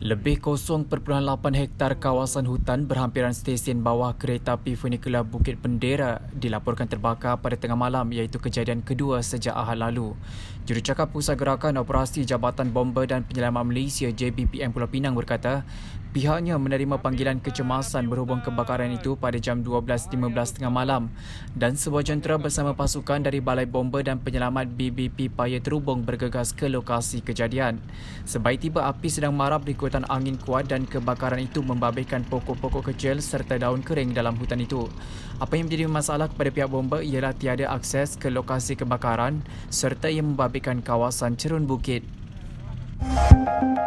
Lebih 0.8 hektar kawasan hutan berhampiran stesen bawah kereta api Funicular Bukit Bendera dilaporkan terbakar pada tengah malam, iaitu kejadian kedua sejak Ahad lalu. Jurucakap Pusat Gerakan Operasi Jabatan Bomber dan Penyelamat Malaysia JBPM Pulau Pinang berkata, pihaknya menerima panggilan kecemasan berhubung kebakaran itu pada jam 12.15 tengah malam dan sebuah jentera bersama pasukan dari Balai Bomber dan Penyelamat BBP Paya Terubong bergegas ke lokasi kejadian. Sebaik tiba, api sedang marap di angin kuat dan kebakaran itu membabitkan pokok-pokok kecil serta daun kering dalam hutan itu. Apa yang menjadi masalah kepada pihak bomba ialah tiada akses ke lokasi kebakaran serta ia membabitkan kawasan cerun bukit.